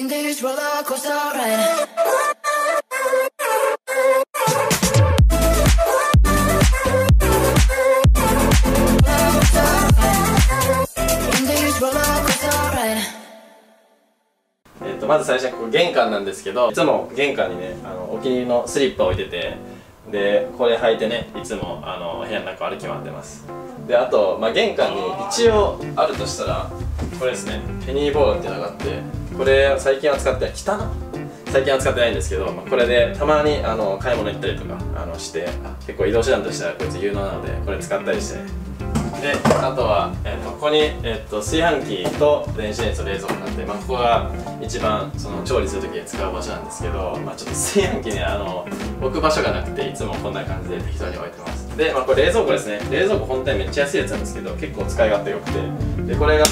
in this roller coaster ride. In this roller coaster ride. まず最初にここ玄関なんですけど、いつも玄関にねお気に入りのスリッパを置いてて、でこれ履いてねいつも部屋の中を歩き回ってます。であと、玄関に一応あるとしたらこれですね、ペニーボールっていうのがあって、これ最近は使ってない、最近は使ってないんですけど、これでたまに買い物行ったりとかして結構移動手段としてはこいつ有能なのでこれ使ったりしてね。であとは、ここに、炊飯器と電子レンジと冷蔵庫があって、ここが一番調理する時に使う場所なんですけど、ちょっと炊飯器ね置く場所がなくていつもこんな感じで適当に置いてます。で、これ冷蔵庫ですね。冷蔵庫本体めっちゃ安いやつなんですけど結構使い勝手良くて、でこれが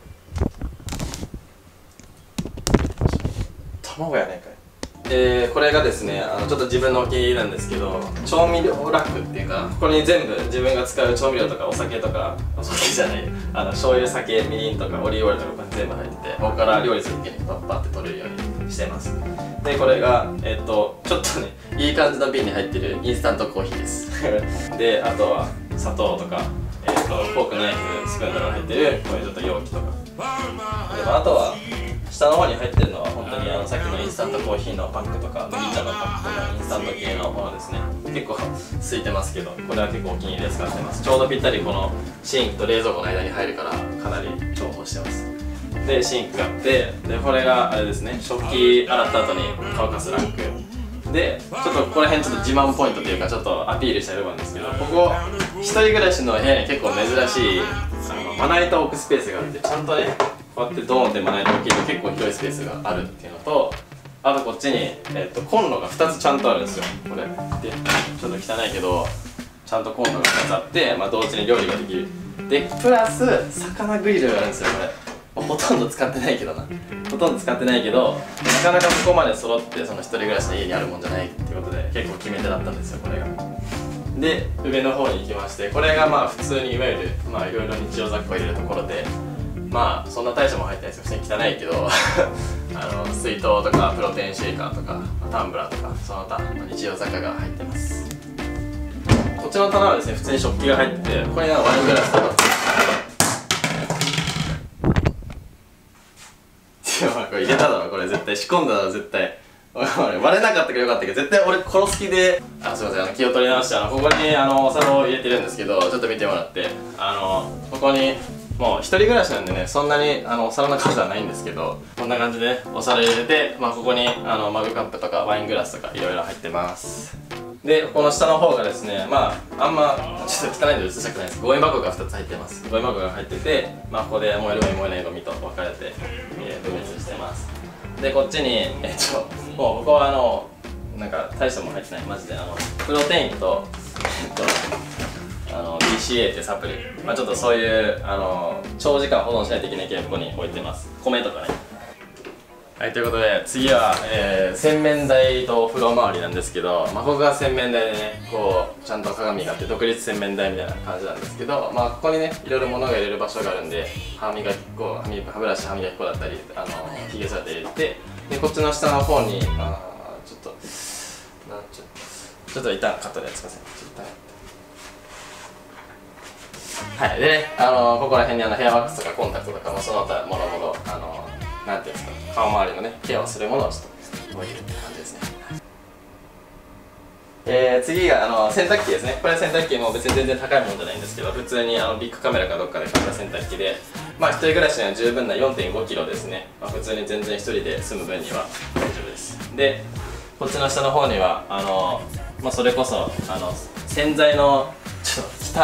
卵やねんかい。これがですねちょっと自分のお気に入りなんですけど、調味料ラックっていうか、ここに全部自分が使う調味料とかお酒とか、お酒じゃない醤油、酒、みりんとかオリーブオイルとかここに全部入ってて、ここから料理する時にパッパって取れるようにしてます。でこれがちょっとねいい感じの瓶に入ってるインスタントコーヒーですであとは砂糖とかフォーク、ナイフ、スプーンとか入ってるこういうちょっと容器とかで、あとは下の方に入ってるのは本当にさっきのインスタントコーヒーのパックとか麦茶のパックとかインスタント系のものですね。結構空いてますけど、これは結構お気に入りで使ってます。ちょうどぴったりこのシンクと冷蔵庫の間に入るからかなり重宝してます。でシンクがあって、でこれがあれですね、食器洗った後に乾かすラックで、ちょっとここら辺ちょっと自慢ポイントというかちょっとアピールしたい部分なんですけど、ここ一人暮らしの部屋に結構珍しいまな板を置くスペースがあって、ちゃんとねこうやってドーンってまな板を置けると結構広いスペースがあるっていうのと、あとこっちに、コンロが2つちゃんとあるんですよ。これでちょっと汚いけどちゃんとコンロが2つあって、同時に料理ができる。でプラス魚グリルがあるんですよ。これほとんど使ってないけどな、ほとんど使ってないけどなかなかそこまで揃って一人暮らしの家にあるもんじゃないっていうことで結構決め手だったんですよ、これが。で上の方に行きまして、これが普通にいわゆるいろいろ日常雑貨を入れるところで、そんな大したもん入ってないですよ。普通に汚いけど水筒とかプロテインシェイカーとかタンブラーとかその他日常雑貨が入ってます。こっちの棚はですね普通に食器が入ってて、ここにワイングラスとかこれ入れただろ、これ絶対仕込んだだろ絶対割れなかったからよかったけど、絶対俺殺す気で、すいません気を取り直して、ここにお皿を入れてるんですけど、ちょっと見てもらって、ここにもう一人暮らしなんでねそんなにお皿の数はないんですけど、こんな感じでお皿入れて、ここにマグカップとかワイングラスとかいろいろ入ってます。でこの下の方がですねあんまちょっと汚いので映したくないです。ゴミ箱が2つ入ってます。ゴミ箱が入ってて、ここで燃えるゴミ燃えないゴミと分かれて、分別してます。でこっちにもうここはなんか大したもん入ってない、マジでプロテインとBCA ってサプリ、ちょっとそういう長時間保存しないといけない系をここに置いてます。米とかね。はい、ということで次は、洗面台とお風呂周りなんですけど、ここが洗面台でねこうちゃんと鏡があって独立洗面台みたいな感じなんですけど、ここにねいろいろ物が入れる場所があるんで、歯磨き粉、歯ブラシ、歯磨き粉だったりひげ剃って入れて、でこっちの下の方にちょっと一旦カットでやってください。はい、でねここら辺にヘアワックスとかコンタクトとかもその他もろもろなんていうんですか、顔周りのねケアをするものをちょっと置いてるって感じですね。次が洗濯機ですね。これ洗濯機も別に全然高いものじゃないんですけど、普通にビッグカメラかどっかで買った洗濯機で、一人暮らしには十分な 4.5 キロですね。普通に全然一人で住む分には大丈夫です。でこっちの下の方にはそれこそ洗剤のちょっと汚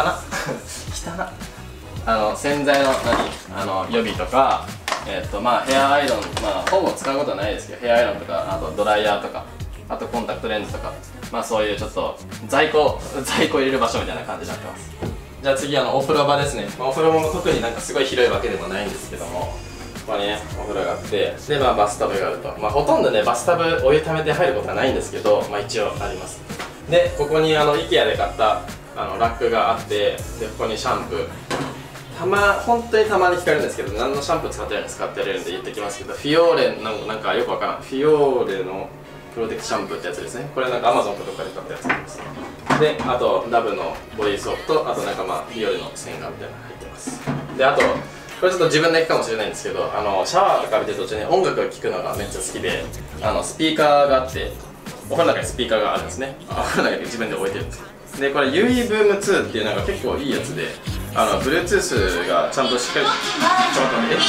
洗剤の予備とかヘアアイロン、ほぼ使うことはないですけどヘアアイロンとか、あとドライヤーとか、あとコンタクトレンズとか、そういうちょっと在庫入れる場所みたいな感じになってます。じゃあ次お風呂場ですね。お風呂も特になんかすごい広いわけでもないんですけども、ここにねお風呂があって、でバスタブがあると、ほとんどねバスタブお湯ためて入ることはないんですけど、一応あります。でここにIKEA で買ったラックがあって、でここにシャンプー、 本当にたまに聞かれるんですけど、何のシャンプー使ってるんですかって言われるんで言ってきますけど、フィオーレのなんかよくわからん、フィオーレのプロテクトシャンプーってやつですね。これなんか Amazon とかで買ったやつなんです。で、あとダブのボディーソープと、あとなんかフィオーレの洗顔みたいなの入ってます。で、あとこれちょっと自分で行くかもしれないんですけど、シャワーとか浴びてる途中に音楽を聴くのがめっちゃ好きで、スピーカーがあって、お風呂の中にスピーカーがあるんですね。お風呂の中に自分で置いてるんです。で、これ UE Boom 2っていうのが結構いいやつで、Bluetooth がちゃんとしっかり、ちょっと待って、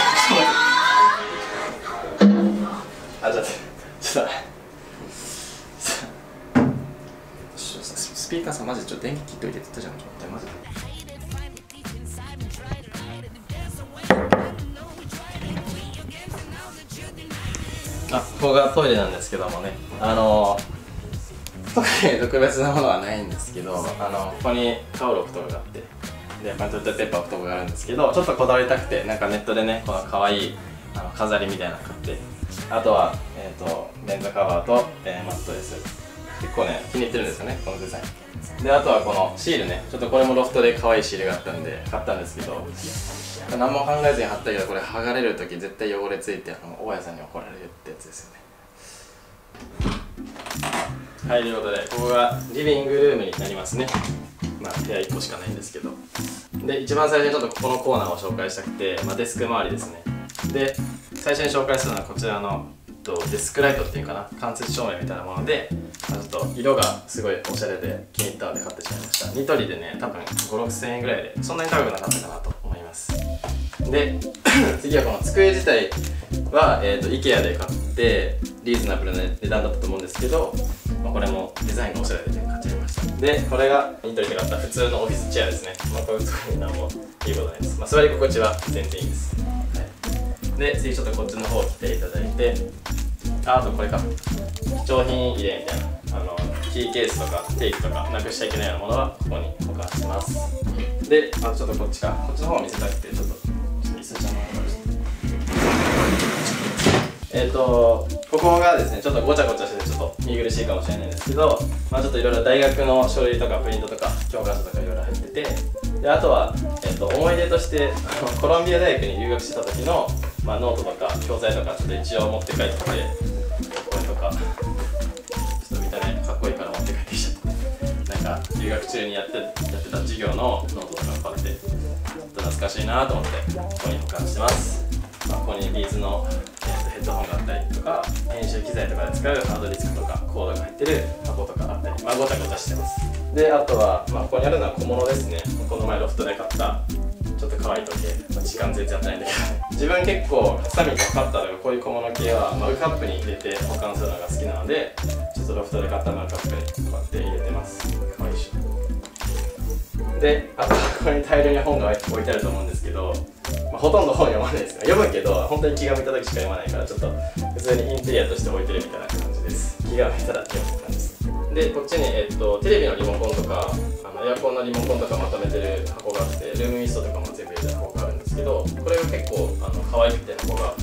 スピーカーさんマジでちょっと電気切っといてって言ったじゃん。ちょっとマジで。ここがトイレなんですけどもね、特に特別なものはないんですけど、ここにタオル置くとこがあって、で、トイレットペーパー置くとこがあるんですけど、ちょっとこだわりたくて、なんかネットでね、この可愛い飾りみたいなの買って、あとは、便座カバーと、マットレス。結構ね、気に入ってるんですよね、このデザイン。で、あとはこのシールね、ちょっとこれもロフトで可愛いシールがあったんで、買ったんですけど、何も考えずに貼ったけど、これ剥がれるとき絶対汚れついて、大家さんに怒られるってやつですよね。はい、ということで、ここがリビングルームになりますね。部屋1個しかないんですけど。で、一番最初にちょっとここのコーナーを紹介したくて、デスク周りですね。で、最初に紹介するのはこちらのデスクライトっていうかな、間接照明みたいなもので、ちょっと色がすごいおしゃれで気に入ったので買ってしまいました。ニトリでね、多分5、6千円ぐらいで、そんなに高くなかったかなと思います。で、次はこの机自体は、IKEA で買ってリーズナブルな値段だったと思うんですけど、これもデザインがおしゃれで買っちゃいました。で、これがニトリで買った普通のオフィスチェアですね。こういうところに何もいいことないです。座り心地は全然いいです。はい、で、次ちょっとこっちの方来ていただいて、あとこれか、貴重品入れみたいな、キーケースとかテープとかなくしちゃいけないようなものはここに保管してます。で、ちょっとこっちの方を見せたくて、ちょっと見せちゃうのかここがですね、ちょっとごちゃごちゃしててちょっと見苦しいかもしれないんですけど、ちょっといろいろ大学の書類とかプリントとか教科書とかいろいろ入ってて、で、あとは、思い出としてコロンビア大学に留学してた時の、ノートとか教材とかちょっと一応持って帰ってきて、これとかちょっと見た目かっこいいから持って帰ってきちゃって、なんか留学中にやってた授業のノートとか買って、ちょっと懐かしいなと思ってここに保管してます。ここにビーズのヘッドホンがあったりとか、編集機材とかで使うハードディスクとかコードが入ってる箱とかあったり、ごちゃごちゃしてます。で、あとは、ここにあるのは小物ですね。この前ロフトで買ったちょっと可愛い時計、時間全然やってないんだけど自分結構ハサミとかカッターとかこういう小物系はマグカップに入れて保管するのが好きなので、ちょっとロフトで買ったマグカップにこうやって入れてます。可愛いでしょ。で、あとここに大量に本が置いてあると思うんですけど、ほとんど本読まないですよ。読むけど本当に気が向いた時しか読まないから、ちょっと普通にインテリアとして置いてるみたいな感じです。気が向いたら読む感じです。で、こっちに、テレビのリモコンとかエアコンのリモコンとかまとめてる箱があって、ルームミストとかも全部入れてる箱があるんですけど、これが結構可愛くて箱が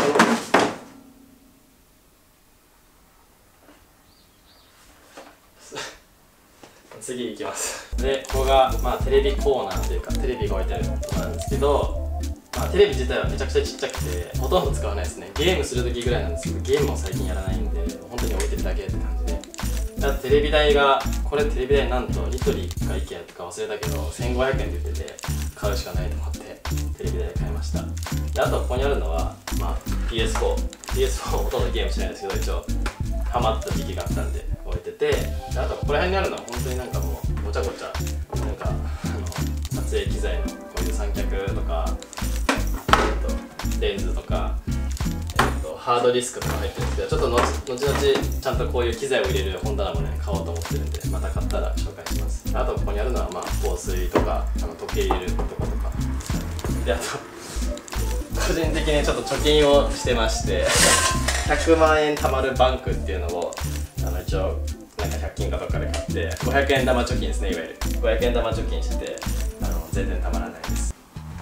次行きます。で、ここが、テレビコーナーというかテレビが置いてあるところなんですけど、テレビ自体はめちゃくちゃちっちゃくてほとんど使わないですね。ゲームする時ぐらいなんですけど、ゲームを最近やらないんで本当に置いてるだけって感じで、テレビ台が、これテレビ台なんとニトリか IKEA とか忘れたけど1500円で売ってて買うしかないと思ってテレビ台買いました。で、あとここにあるのは、PS4 ほとんどゲームしないんですけど、一応ハマった時期があったんで置いてて、で、あとここら辺にあるのは本当になんかもうごちゃごちゃ、なんか撮影機材のこういう三脚とか、レンズとか、ハードディスクとか入ってるんですけど、ちょっと後々ちゃんとこういう機材を入れる本棚もね買おうと思ってるんで、また買ったら紹介します。あとここにあるのは香水とか時計入れるとことかで、あと個人的にちょっと貯金をしてまして100万円貯まるバンクっていうのを一応なんか100均かとかで買って500円玉貯金ですね、いわゆる500円玉貯金してて全然たまらないです。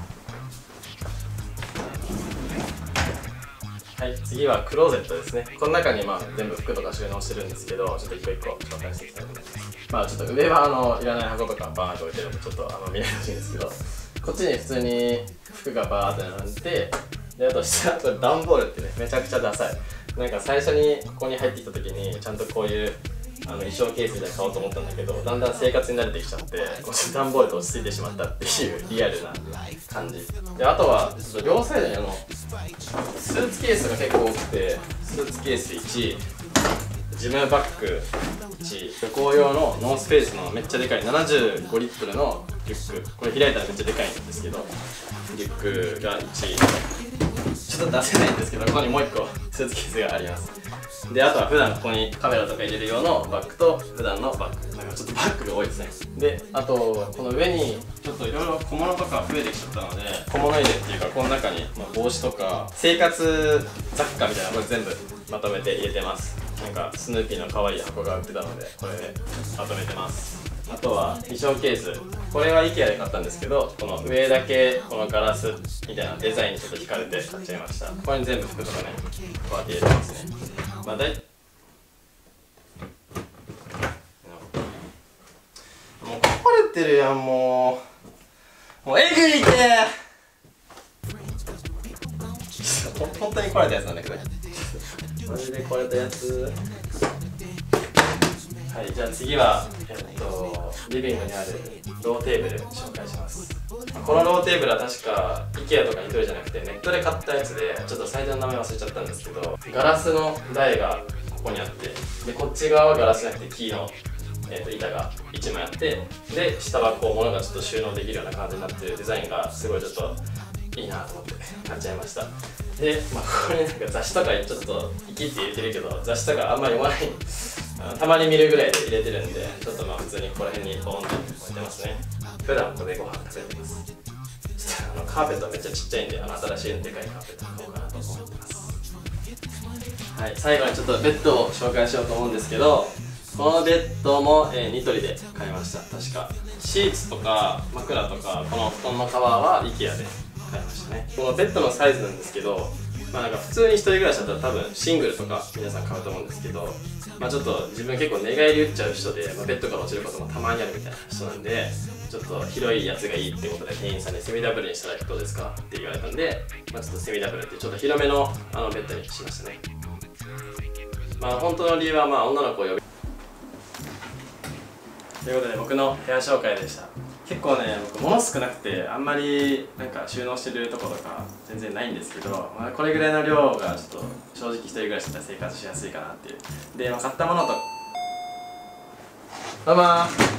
はい、次はクローゼットですね。この中に全部服とか収納してるんですけど、ちょっと一個一個紹介していきたいと思います。ちょっと上はいらない箱とかバーンと置いてるんでちょっと見ないでほしいんですけど、 こっちに普通に服がバーって並んで、であと下これ段ボールってねめちゃくちゃダサい。なんか最初にここに入ってきた時にちゃんとこういう衣装ケースみたいな買おうと思ったんだけど、だんだん生活に慣れてきちゃってこう段ボールと落ち着いてしまったっていうリアルな感じで、あとはちょっと両サイドにスーツケースが結構多くて、スーツケース1、ジムバッグ1、旅行用のノースフェイスのめっちゃでかい75リットルのリュック、これ開いたらめっちゃでかいんですけど、リュックが1、ちょっと出せないんですけど、ここにもう1個スーツケースがあります。であとは普段ここにカメラとか入れる用のバッグと普段のバッグ、なんかちょっとバッグが多いですね。であとこの上にちょっといろいろ小物とか増えてきちゃったので、小物入れっていうかこの中に帽子とか生活雑貨みたいなこれ全部まとめて入れてます。なんかスヌーピーの可愛い箱が売ってたのでこれでまとめてます。あとは衣装ケース、これは IKEA で買ったんですけど、この上だけこのガラスみたいなデザインにちょっと惹かれて買っちゃいました。ここに全部服とかねこうやって入れてますね。まあもう壊れてるやん、もうえぐいって本当に壊れたやつなんだけどマジで壊れたやつ。はい、じゃあ次は、リビングにあるローテーブル紹介します。このローテーブルは確か IKEA とかに取るじゃなくてネットで買ったやつで、ちょっとサイトの名前忘れちゃったんですけど、ガラスの台がここにあって、でこっち側はガラスじゃなくて木の、板が1枚あって、で下はこう物がちょっと収納できるような感じになってるデザインがすごいちょっといいなと思って買っちゃいました。で、これなんか雑誌とかにちょっと生きって入れてるけど、雑誌とかあんまり読まないたまに見るぐらいで入れてるんで、ちょっと普通にここら辺にボーンって置いてますね。普段ここでご飯食べてます。ちょっとカーペットはめっちゃちっちゃいんで、新しいでかいカーペット買おうかなと思ってます。はい、最後にちょっとベッドを紹介しようと思うんですけど、このベッドも、ニトリで買いました。確かシーツとか枕とかこの布団のカバーは IKEA で買いましたね。このベッドのサイズなんですけど、なんか普通に一人暮らしだったら多分シングルとか皆さん買うと思うんですけど、ちょっと自分結構寝返り打っちゃう人で、ベッドから落ちることもたまにあるみたいな人なんで、ちょっと広いやつがいいってことで店員さんにセミダブルにしたらどうですかって言われたんで、ちょっとセミダブルってちょっと広めのベッドにしましたね。本当の理由は女の子を呼びということで僕の部屋紹介でした。結構ね、僕物少なくてあんまりなんか収納してるところとか全然ないんですけど、これぐらいの量がちょっと正直一人暮らしだったら生活しやすいかなっていう。で、買ったものとどうもー。